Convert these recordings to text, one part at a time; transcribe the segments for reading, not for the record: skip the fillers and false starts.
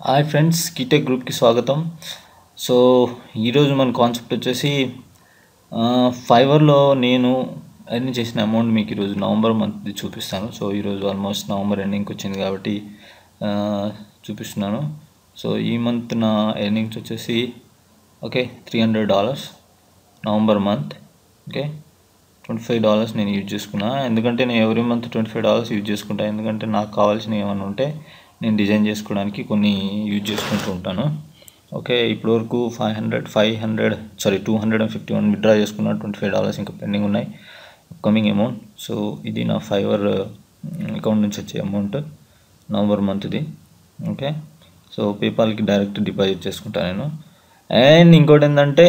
Hi friends, కీటెక్ గ్రూప్కి స్వాగతం. So ఈరోజు మన కాన్సెప్ట్ వచ్చేసి ఫైవర్లో నేను ఎర్న్ చేసిన అమౌంట్ మీకు ఈరోజు నవంబర్ మంత్ది చూపిస్తాను. సో ఈరోజు ఆల్మోస్ట్ నవంబర్ ఎండింగ్కి వచ్చింది కాబట్టి చూపిస్తున్నాను. సో ఈ మంత్ నా ఎర్నింగ్స్ వచ్చేసి ఓకే $300 నవంబర్ మంత్. ఓకే, $25 నేను యూజ్ చేసుకున్నా. ఎందుకంటే నేను ఎవ్రీ మంత్ $25 యూజ్ చేసుకుంటాను. ఎందుకంటే నాకు కావాల్సిన ఏమైనా ఉంటే నేను డిజైన్ చేసుకోవడానికి కొన్ని యూజ్ చేసుకుంటూ ఉంటాను. ఓకే, ఇప్పటివరకు 251 విత్డ్రా చేసుకున్నా. $25 ఇంకా పెండింగ్ ఉన్నాయి, అప్కమింగ్ అమౌంట్. సో ఇది నా ఫైవర్ అకౌంట్ నుంచి వచ్చే అమౌంట్ నవంబర్ మంత్ది. ఓకే, సో పేపాల్కి డైరెక్ట్ డిపాజిట్ చేసుకుంటాను నేను. అండ్ ఇంకోటి ఏంటంటే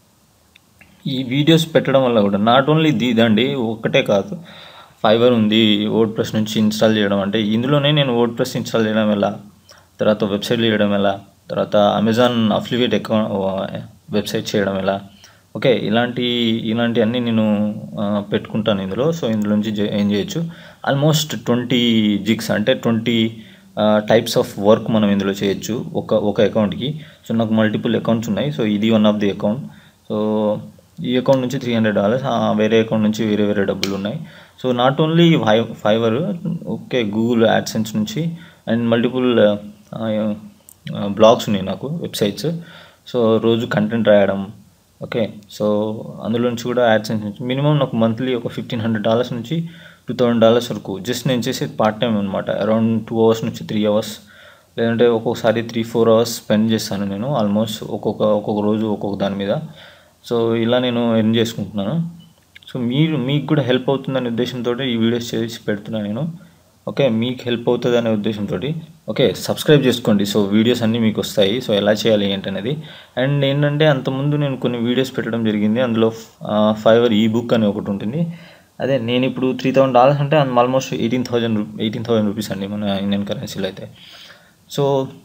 ఈ వీడియోస్ పెట్టడం వల్ల కూడా నాట్ ఓన్లీ ఇదండి ఒక్కటే కాదు, ఫైవర్ ఉంది, వర్డ్ ప్రెస్ నుంచి ఇన్స్టాల్ చేయడం. అంటే ఇందులోనే నేను వర్డ్ ప్రెస్ ఇన్స్టాల్ చేయడం ఎలా, తర్వాత వెబ్సైట్ చేయడం ఎలా, తర్వాత అమెజాన్ అఫిలియేట్ అకౌంట్ వెబ్సైట్ చేయడం ఎలా, ఓకే ఇలాంటి అన్నీ నేను పెట్టుకుంటాను ఇందులో. సో ఇందులో నుంచి ఏం చేయొచ్చు, ఆల్మోస్ట్ 20 జిగ్స్ అంటే 20 టైప్స్ ఆఫ్ వర్క్ మనం ఇందులో చేయొచ్చు ఒక అకౌంట్కి. సో నాకు మల్టిపుల్ అకౌంట్స్ ఉన్నాయి. సో ఇది one of the account. So ఈ అకౌంట్ నుంచి $300, వేరే అకౌంట్ నుంచి వేరే డబ్బులు ఉన్నాయి. So not only Fiverr, okay, Google AdSense నుంచి అండ్ మల్టిపుల్ బ్లాగ్స్ ఉన్నాయి నాకు, వెబ్సైట్స్. సో రోజు కంటెంట్ రాయడం, ఓకే, సో అందులో నుంచి కూడా యాడ్సెన్స్ నుంచి మినిమం నాకు మంత్లీ ఒక $1,500 నుంచి $2,000 వరకు. జస్ట్ నేను చేసేది పార్ట్ టైం అనమాట. అరౌండ్ 2 hours నుంచి 3 hours, లేదంటే ఒక్కొక్కసారి 3-4 hours స్పెండ్ చేస్తాను నేను ఆల్మోస్ట్ ఒక్కొక్క రోజు ఒక్కొక్క దాని మీద. సో ఇలా నేను ఎర్న్ చేసుకుంటున్నాను. సో మీకు కూడా హెల్ప్ అవుతుందనే ఉద్దేశంతో ఈ వీడియోస్ చేసి పెడుతున్నాను నేను. ఓకే, మీకు హెల్ప్ అవుతుంది అనే ఉద్దేశంతో ఓకే సబ్స్క్రైబ్ చేసుకోండి. సో వీడియోస్ అన్నీ మీకు వస్తాయి. సో ఎలా చేయాలి ఏంటనేది. అండ్ ఏంటంటే అంతకుముందు నేను కొన్ని వీడియోస్ పెట్టడం జరిగింది. అందులో ఫైవర్ ఈ బుక్ అని ఒకటి ఉంటుంది. అదే నేను ఇప్పుడు $3,000 అంటే ఆల్మోస్ట్ 18,000 రూపీస్ అండి మన ఇండియన్ కరెన్సీలో అయితే. సో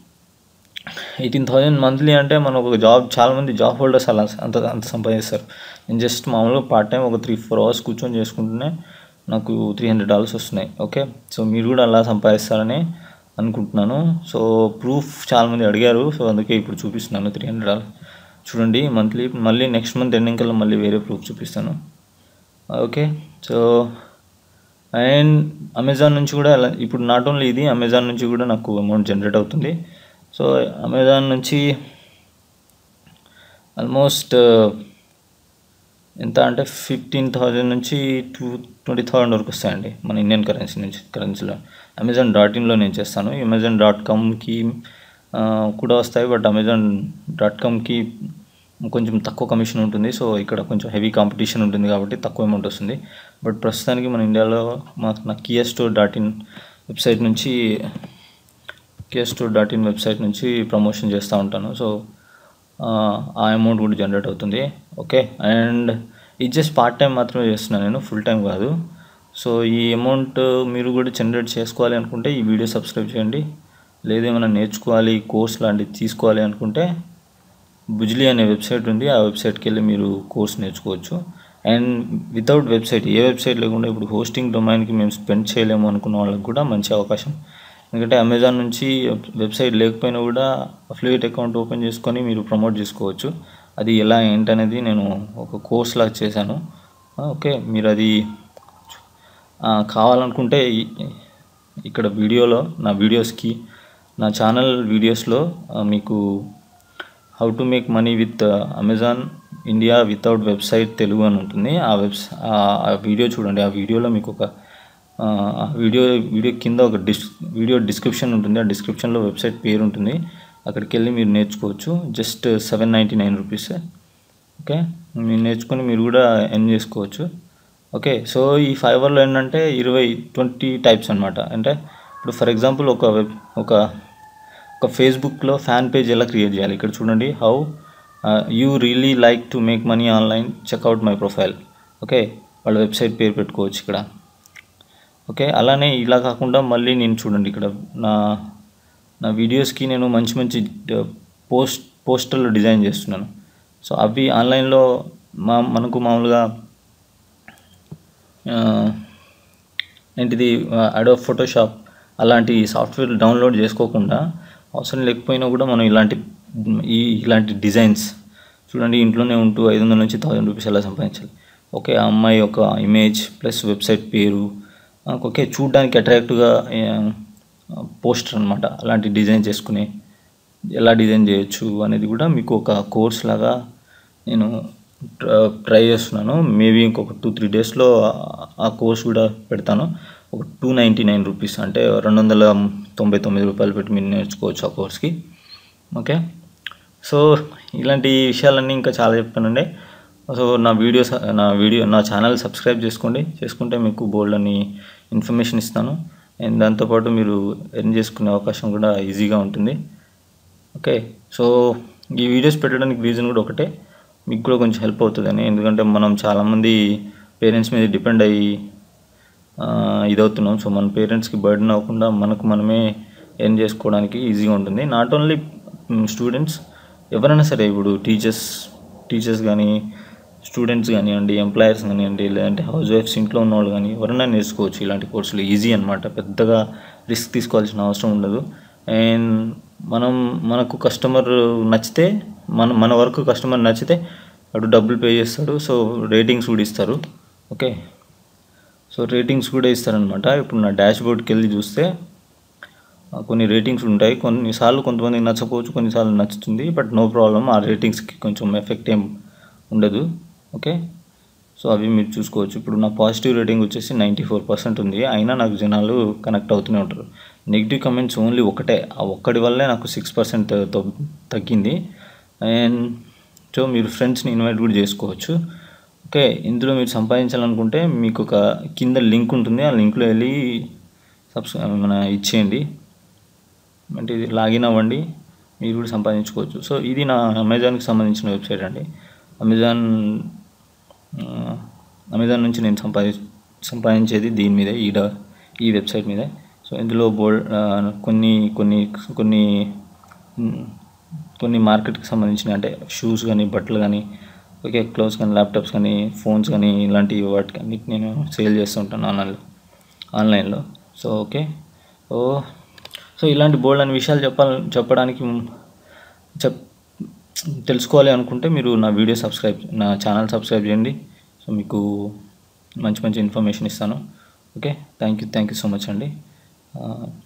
18,000 మంత్లీ అంటే మనం ఒక జాబ్, చాలామంది జాబ్ హోల్డర్స్ అలా అంత సంపాదిస్తారు. నేను జస్ట్ మామూలుగా పార్ట్ టైం ఒక 3-4 hours కూర్చొని చేసుకుంటూనే నాకు $300 వస్తున్నాయి. ఓకే, సో మీరు కూడా అలా సంపాదిస్తారని అనుకుంటున్నాను. సో ప్రూఫ్ చాలామంది అడిగారు, సో అందుకే ఇప్పుడు చూపిస్తున్నాను $300 చూడండి మంత్లీ. మళ్ళీ నెక్స్ట్ మంత్ ఎండింగ్ కల్లా మళ్ళీ వేరే ప్రూఫ్ చూపిస్తాను. ఓకే, సో అండ్ అమెజాన్ నుంచి కూడా ఇప్పుడు నాట్ ఓన్లీ ఇది, అమెజాన్ నుంచి కూడా నాకు అమౌంట్ జనరేట్ అవుతుంది. సో అమెజాన్ నుంచి ఆల్మోస్ట్ ఎంత అంటే 15,000 నుంచి 20,000 వరకు వస్తాయండి మన ఇండియన్ కరెన్సీలో. Amazon.inలో నేను చేస్తాను. Amazon.comకి కూడా వస్తాయి, బట్ Amazon.comకి కొంచెం తక్కువ కమిషన్ ఉంటుంది. సో ఇక్కడ కొంచెం హెవీ కాంపిటీషన్ ఉంటుంది కాబట్టి తక్కువ అమౌంట్ వస్తుంది. బట్ ప్రస్తుతానికి మన ఇండియాలో నా Kiastore.in వెబ్సైట్ నుంచి ప్రమోషన్ చేస్తూ ఉంటాను. సో ఆ అమౌంట్ కూడా జనరేట్ అవుతుంది. ఓకే, అండ్ ఇది జస్ట్ పార్ట్ టైం మాత్రమే చేస్తున్నాను నేను, ఫుల్ టైం కాదు. సో ఈ అమౌంట్ మీరు కూడా జనరేట్ చేసుకోవాలి అనుకుంటే ఈ వీడియో సబ్స్క్రైబ్ చేయండి. లేదేమైనా నేర్చుకోవాలి, కోర్స్ లాంటివి తీసుకోవాలి అనుకుంటే బుజ్లీ అనే వెబ్సైట్ ఉంది, ఆ వెబ్సైట్కి వెళ్ళి మీరు కోర్స్ నేర్చుకోవచ్చు. అండ్ వితౌట్ వెబ్సైట్, ఏ వెబ్సైట్ లేకుండా ఇప్పుడు హోస్టింగ్ డొమైన్కి మేము స్పెండ్ చేయలేము అనుకున్న వాళ్ళకి కూడా మంచి అవకాశం. ఎందుకంటే అమెజాన్ నుంచి వెబ్సైట్ లేకపోయినా కూడా అఫిలియేట్ అకౌంట్ ఓపెన్ చేసుకొని మీరు ప్రమోట్ చేసుకోవచ్చు. అది ఎలా ఏంటనేది నేను ఒక కోర్స్ లాగా చేశాను. ఓకే, మీరు అది కావాలనుకుంటే ఇక్కడ వీడియోలో నా ఛానల్ వీడియోస్లో మీకు how to make money with Amazon India without website Telugu అని ఉంటుంది. ఆ వీడియో చూడండి. ఆ వీడియోలో మీకు ఒక వీడియో కింద ఒక వీడియో డిస్క్రిప్షన్ ఉంటుంది. ఆ డిస్క్రిప్షన్లో వెబ్సైట్ పేరు ఉంటుంది. అక్కడికి వెళ్ళి మీరు నేర్చుకోవచ్చు. జస్ట్ $799. ఓకే, మీరు నేర్చుకొని మీరు కూడా ఎర్న్ చేసుకోవచ్చు. ఓకే, సో ఈ ఫైవర్లో ఏంటంటే 20 టైప్స్ అనమాట. అంటే ఇప్పుడు ఫర్ ఎగ్జాంపుల్ ఒక ఫేస్బుక్లో ఫ్యాన్ పేజ్ ఎలా క్రియేట్ చేయాలి, ఇక్కడ చూడండి. How you really like to make money online, check out my profile. Okay, వాళ్ళ వెబ్సైట్ పేరు పెట్టుకోవచ్చు ఇక్కడ. ఓకే, అలానే ఇలా కాకుండా మళ్ళీ నేను చూడండి ఇక్కడ నా వీడియోస్కి నేను మంచి పోస్టర్లు డిజైన్ చేస్తున్నాను. సో అవి ఆన్లైన్లో మనకు మామూలుగా ఏంటిది అడోబ్ ఫోటోషాప్ అలాంటి సాఫ్ట్వేర్ డౌన్లోడ్ చేసుకోకుండా అవసరం లేకపోయినా కూడా మనం ఇలాంటి డిజైన్స్ చూడండి, ఇంట్లోనే ఉంటూ 500 నుంచి 1000 రూపీస్ ఎలా సంపాదించాలి. ఓకే, ఆ అమ్మాయి యొక్క ఇమేజ్ ప్లస్ వెబ్సైట్ పేరు, ఓకే, చూడడానికి అట్రాక్టివ్గా పోస్టర్ అనమాట, అలాంటి డిజైన్ చేసుకుని ఎలా డిజైన్ చేయొచ్చు అనేది కూడా మీకు ఒక కోర్స్ లాగా నేను ట్రై చేస్తున్నాను. మేబీ ఇంకొక 2-3 డేస్లో ఆ కోర్స్ కూడా పెడతాను. ఒక 299 రూపీస్, అంటే 299 రూపాయలు పెట్టి మీరు నేర్చుకోవచ్చు ఆ కోర్స్కి. ఓకే, సో ఇలాంటి విషయాలన్నీ ఇంకా చాలా చెప్తానండి. సో నా ఛానల్ సబ్స్క్రైబ్ చేసుకుంటే మీకు బోల్డ్ అని ఇన్ఫర్మేషన్ ఇస్తాను. అండ్ దాంతోపాటు మీరు ఎర్న్ చేసుకునే అవకాశం కూడా ఈజీగా ఉంటుంది. ఓకే, సో ఈ వీడియోస్ పెట్టడానికి రీజన్ కూడా ఒకటే, మీకు కూడా కొంచెం హెల్ప్ అవుతుందని. ఎందుకంటే మనం చాలామంది పేరెంట్స్ మీద డిపెండ్ అయ్యి ఇదవుతున్నాం. సో మన పేరెంట్స్కి బర్డెన్ అవ్వకుండా మనకు మనమే ఎర్న్ చేసుకోవడానికి ఈజీగా ఉంటుంది. నాట్ ఓన్లీ స్టూడెంట్స్, ఎవరైనా సరే, ఇప్పుడు టీచర్స్ కానీ, స్టూడెంట్స్ కానివ్వండి, ఎంప్లాయర్స్ కానివ్వండి, లేదంటే హౌస్ వైఫ్స్, ఇంట్లో ఉన్నవాళ్ళు కానీ ఎవరైనా నేర్చుకోవచ్చు ఇలాంటి కోర్సులు. ఈజీ అనమాట, పెద్దగా రిస్క్ తీసుకోవాల్సిన అవసరం ఉండదు. అండ్ మనకు కస్టమర్ నచ్చితే, మన వరకు కస్టమర్ నచ్చితే అటు డబ్బులు పే చేస్తాడు. సో రేటింగ్స్ కూడా ఇస్తారు. ఓకే, సో రేటింగ్స్ కూడా ఇస్తారనమాట. ఇప్పుడు నా డాష్బోర్డ్కి వెళ్ళి చూస్తే కొన్ని రేటింగ్స్ ఉంటాయి. కొన్నిసార్లు కొంతమందికి నచ్చకపోవచ్చు, కొన్నిసార్లు నచ్చుతుంది. బట్ నో ప్రాబ్లం, ఆ రేటింగ్స్కి కొంచెం ఎఫెక్ట్ ఏం ఉండదు. ఓకే, సో అవి మీరు చూసుకోవచ్చు. ఇప్పుడు నా పాజిటివ్ రేటింగ్ వచ్చేసి 94% ఉంది. అయినా నాకు జనాలు కనెక్ట్ అవుతూనే ఉంటారు. నెగిటివ్ కమెంట్స్ ఓన్లీ ఒకటే, ఆ ఒక్కడి వల్లే నాకు 6% తగ్గింది. అండ్ సో మీరు ఫ్రెండ్స్ని ఇన్వైట్ కూడా చేసుకోవచ్చు. ఓకే, ఇందులో మీరు సంపాదించాలనుకుంటే మీకు ఒక కింద లింక్ ఉంటుంది, ఆ లింక్లో వెళ్ళి ఇచ్చేయండి, అంటే ఇది లాగిన్ అవ్వండి, మీరు కూడా సంపాదించుకోవచ్చు. సో ఇది నా అమెజాన్కి సంబంధించిన వెబ్సైట్ అండి. అమెజాన్ నుంచి నేను సంపాదించేది దీని మీదే, ఈ వెబ్సైట్ మీదే. సో ఇందులో కొన్ని మార్కెట్కి సంబంధించిన, అంటే షూస్ కానీ, బట్టలు కానీ, ఓకే, క్లోత్స్ కానీ, ల్యాప్టాప్స్ కానీ, ఫోన్స్ కానీ, ఇలాంటి వాటికి అన్నిటి నేను సేల్ చేస్తూ ఉంటాను ఆన్లైన్లో. సో ఓకే, సో ఇలాంటి బోల్డ్ అనే విషయాలు చెప్పడానికి తెలుసుకోవాలి అనుకుంటే మీరు నా ఛానల్ సబ్స్క్రైబ్ చేయండి. సో మీకు మంచి ఇన్ఫర్మేషన్ ఇస్తాను. Okay, thank you so much అండి.